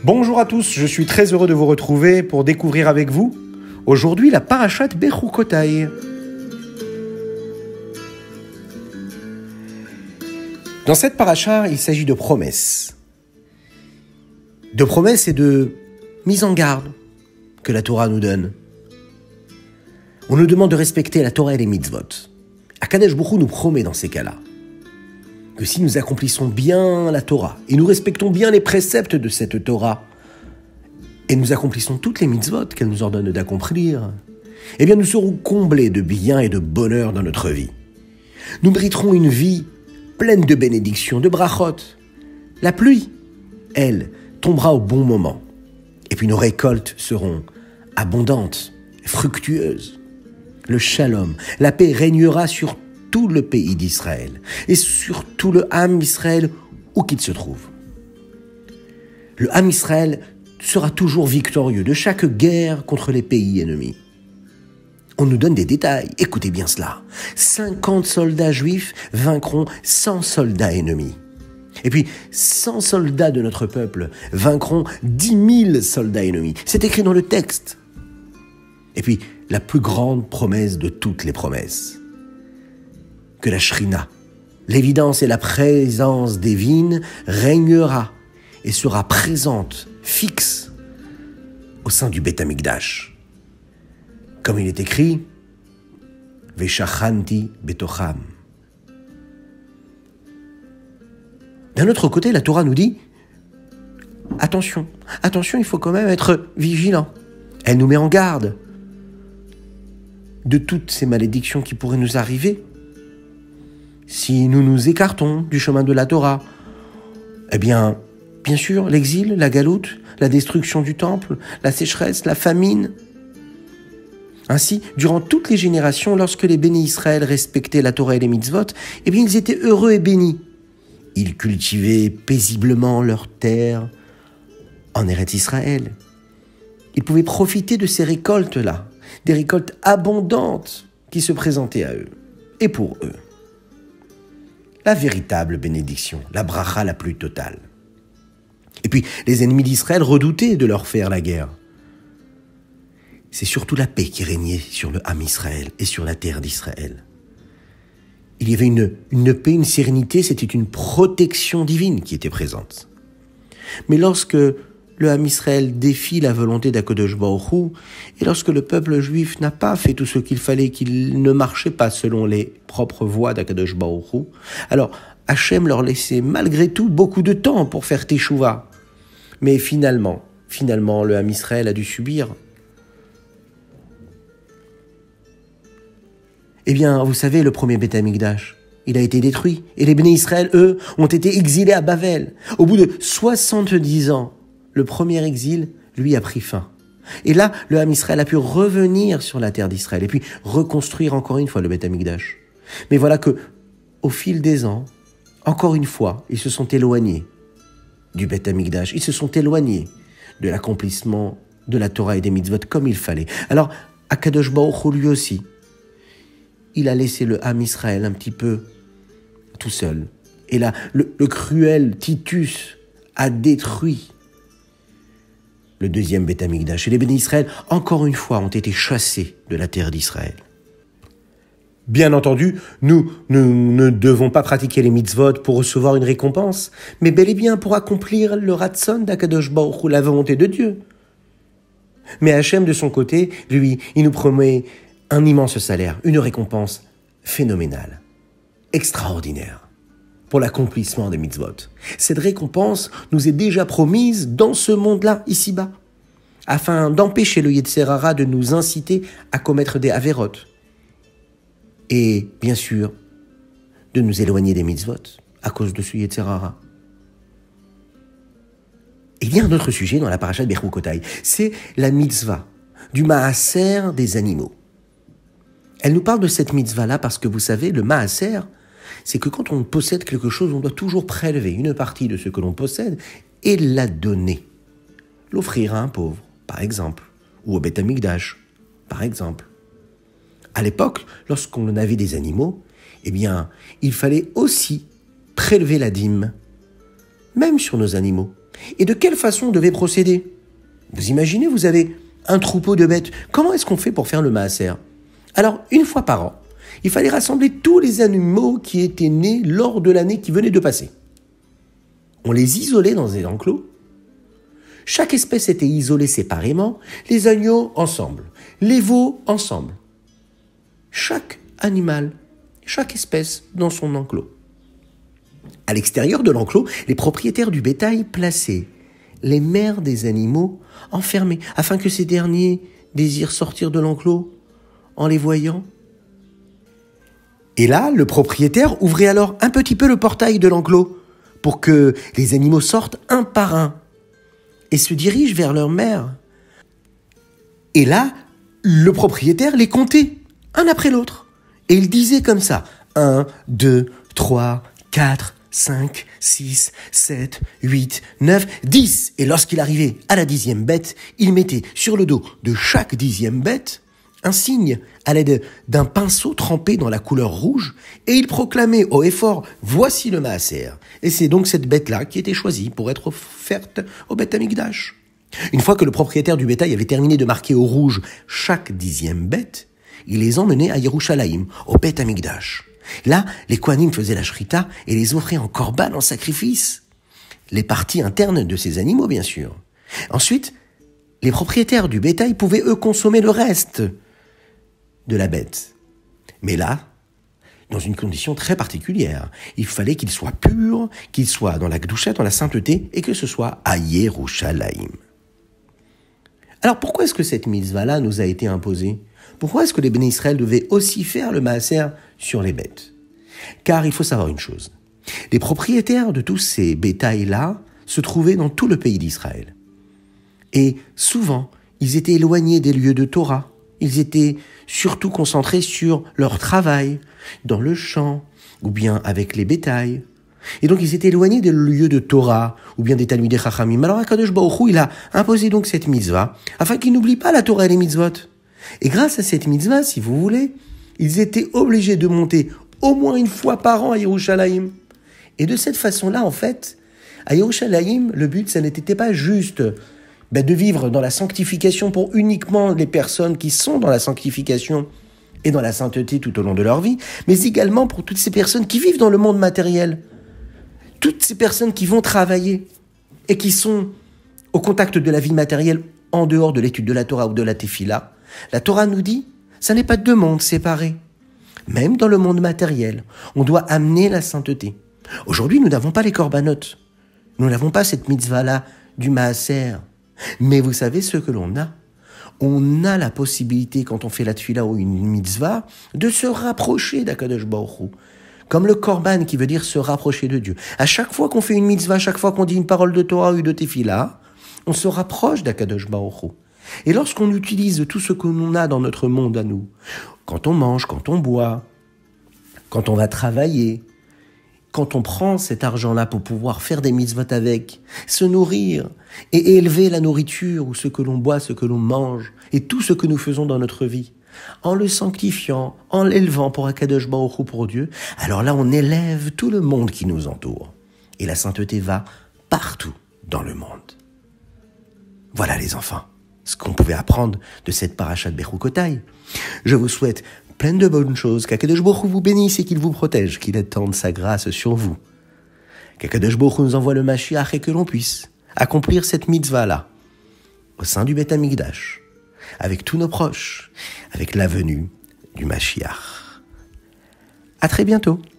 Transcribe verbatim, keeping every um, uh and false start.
Bonjour à tous, je suis très heureux de vous retrouver pour découvrir avec vous aujourd'hui la parashat Bechukotai. Dans cette paracha, il s'agit de promesses. De promesses et de mise en garde que la Torah nous donne. On nous demande de respecter la Torah et les mitzvot. Akadosh Baruch Hu nous promet dans ces cas-là que si nous accomplissons bien la Torah et nous respectons bien les préceptes de cette Torah et nous accomplissons toutes les mitzvot qu'elle nous ordonne d'accomplir, eh bien nous serons comblés de bien et de bonheur dans notre vie. Nous mériterons une vie pleine de bénédictions, de brachot. La pluie, elle, tombera au bon moment. Et puis nos récoltes seront abondantes, fructueuses. Le shalom, la paix régnera sur tout le pays d'Israël et sur tout le Ham Israël où qu'il se trouve. Le Ham Israël sera toujours victorieux de chaque guerre contre les pays ennemis. On nous donne des détails, écoutez bien cela. cinquante soldats juifs vaincront cent soldats ennemis. Et puis, cent soldats de notre peuple vaincront dix mille soldats ennemis. C'est écrit dans le texte. Et puis, la plus grande promesse de toutes les promesses, que la Shrina, l'évidence et la présence divine, régnera et sera présente, fixe, au sein du Beth Amikdash. Comme il est écrit, Veshachanti betocham. D'un autre côté, la Torah nous dit, attention, attention, il faut quand même être vigilant. Elle nous met en garde de toutes ces malédictions qui pourraient nous arriver si nous nous écartons du chemin de la Torah. Eh bien, bien sûr, l'exil, la galoute, la destruction du temple, la sécheresse, la famine. Ainsi, durant toutes les générations, lorsque les bénis Israël respectaient la Torah et les mitzvot, eh bien, ils étaient heureux et bénis. Ils cultivaient paisiblement leur terre en Eretz Israël. Ils pouvaient profiter de ces récoltes-là, des récoltes abondantes qui se présentaient à eux et pour eux. La véritable bénédiction, la bracha la plus totale. Et puis, les ennemis d'Israël redoutaient de leur faire la guerre. C'est surtout la paix qui régnait sur le Ham Israël et sur la terre d'Israël. Il y avait une, une paix, une sérénité, c'était une protection divine qui était présente. Mais lorsque le Ham Israël défie la volonté d'Akadosh Baruch Hu, et lorsque le peuple juif n'a pas fait tout ce qu'il fallait, qu'il ne marchait pas selon les propres voies d'Akadosh Baruch Hu, alors Hachem leur laissait malgré tout beaucoup de temps pour faire teshuva. Mais finalement, finalement, le Ham Israël a dû subir. Eh bien, vous savez, le premier Beth Amikdash, il a été détruit. Et les bénis Israël, eux, ont été exilés à Bavel. Au bout de soixante-dix ans, le premier exil, lui, a pris fin. Et là, le Ham Israël a pu revenir sur la terre d'Israël et puis reconstruire encore une fois le Beth Amikdash. Mais voilà que, au fil des ans, encore une fois, ils se sont éloignés du Beth Amikdash. Ils se sont éloignés de l'accomplissement de la Torah et des mitzvot comme il fallait. Alors, Akadosh Baruch Hu, lui aussi, il a laissé le Ham Israël un petit peu tout seul. Et là, le, le cruel Titus a détruit le deuxième Beth Amikdash. Et les bénis Israël, encore une fois, ont été chassés de la terre d'Israël. Bien entendu, nous, nous ne devons pas pratiquer les mitzvot pour recevoir une récompense, mais bel et bien pour accomplir le Ratzon d'Akadosh Baruch Hu, la volonté de Dieu. Mais Hachem, de son côté, lui, il nous promet un immense salaire, une récompense phénoménale, extraordinaire, pour l'accomplissement des mitzvot. Cette récompense nous est déjà promise dans ce monde-là, ici-bas, afin d'empêcher le Yetzer Hara de nous inciter à commettre des averot. Et, bien sûr, de nous éloigner des mitzvot à cause de ce Yetzer Hara. Il y a un autre sujet dans la parasha de Bechukotai, c'est la mitzvah du maaser des animaux. Elle nous parle de cette mitzvah-là parce que vous savez, le maaser, c'est que quand on possède quelque chose, on doit toujours prélever une partie de ce que l'on possède et la donner. L'offrir à un pauvre, par exemple, ou au Beth Amikdash, par exemple. À l'époque, lorsqu'on avait des animaux, eh bien, il fallait aussi prélever la dîme, même sur nos animaux. Et de quelle façon on devait procéder? Vous imaginez, vous avez un troupeau de bêtes. Comment est-ce qu'on fait pour faire le maaser? Alors, une fois par an, il fallait rassembler tous les animaux qui étaient nés lors de l'année qui venait de passer. On les isolait dans des enclos. Chaque espèce était isolée séparément, les agneaux ensemble, les veaux ensemble. Chaque animal, chaque espèce dans son enclos. À l'extérieur de l'enclos, les propriétaires du bétail plaçaient les mères des animaux enfermés afin que ces derniers désirent sortir de l'enclos en les voyant. Et là, le propriétaire ouvrait alors un petit peu le portail de l'enclos pour que les animaux sortent un par un et se dirigent vers leur mère. Et là, le propriétaire les comptait, un après l'autre. Et il disait comme ça, un, deux, trois, quatre, cinq, six, sept, huit, neuf, dix. Et lorsqu'il arrivait à la dixième bête, il mettait sur le dos de chaque dixième bête un signe à l'aide d'un pinceau trempé dans la couleur rouge, et il proclamait haut et fort « Voici le maaser ». Et c'est donc cette bête-là qui était choisie pour être offerte au Beth Amikdash. Une fois que le propriétaire du bétail avait terminé de marquer au rouge chaque dixième bête, il les emmenait à Yerushalayim, au Beth Amikdash. Là, les Kohanim faisaient la shrita et les offraient en korban, en sacrifice. Les parties internes de ces animaux, bien sûr. Ensuite, les propriétaires du bétail pouvaient, eux, consommer le reste de la bête. Mais là, dans une condition très particulière, il fallait qu'il soit pur, qu'il soit dans la Gdusha, dans la sainteté, et que ce soit à Yerushalayim. Alors pourquoi est-ce que cette mitzvah-là nous a été imposée? Pourquoi est-ce que les Béné Israël devaient aussi faire le maaser sur les bêtes? Car il faut savoir une chose. Les propriétaires de tous ces bétails-là se trouvaient dans tout le pays d'Israël. Et souvent, ils étaient éloignés des lieux de Torah. Ils étaient surtout concentrés sur leur travail, dans le champ, ou bien avec les bétails. Et donc ils étaient éloignés des lieux de Torah, ou bien des Talmidei Chachamim. Alors Akadosh Baruch Hu, il a imposé donc cette mitzvah, afin qu'ils n'oublient pas la Torah et les mitzvot. Et grâce à cette mitzvah, si vous voulez, ils étaient obligés de monter au moins une fois par an à Yerushalayim. Et de cette façon-là, en fait, à Yerushalayim, le but, ça n'était pas juste ben, de vivre dans la sanctification pour uniquement les personnes qui sont dans la sanctification et dans la sainteté tout au long de leur vie, mais également pour toutes ces personnes qui vivent dans le monde matériel. Toutes ces personnes qui vont travailler et qui sont au contact de la vie matérielle en dehors de l'étude de la Torah ou de la Tefila. La Torah nous dit, ça n'est pas deux mondes séparés. Même dans le monde matériel, on doit amener la sainteté. Aujourd'hui, nous n'avons pas les korbanot. Nous n'avons pas cette mitzvah-là du maaser. Mais vous savez ce que l'on a? On a la possibilité, quand on fait la tefila ou une mitzvah, de se rapprocher d'Akadosh Baruch Hu. Comme le korban qui veut dire se rapprocher de Dieu. À chaque fois qu'on fait une mitzvah, à chaque fois qu'on dit une parole de Torah ou de tefila, on se rapproche d'Akadosh Baruch Hu. Et lorsqu'on utilise tout ce que l'on a dans notre monde à nous, quand on mange, quand on boit, quand on va travailler, quand on prend cet argent-là pour pouvoir faire des mitzvot avec, se nourrir et élever la nourriture ou ce que l'on boit, ce que l'on mange et tout ce que nous faisons dans notre vie, en le sanctifiant, en l'élevant pour Akadosh Baruch Hu, pour Dieu, alors là on élève tout le monde qui nous entoure. Et la sainteté va partout dans le monde. Voilà les enfants, ce qu'on pouvait apprendre de cette paracha de Bechukotai. Je vous souhaite plein de bonnes choses, qu'Akadosh Baruch Hu vous bénisse et qu'il vous protège, qu'il étende sa grâce sur vous. Qu'Akadosh Baruch Hu nous envoie le Mashiach et que l'on puisse accomplir cette mitzvah-là au sein du Beth Amikdash, avec tous nos proches, avec la venue du Mashiach. À très bientôt.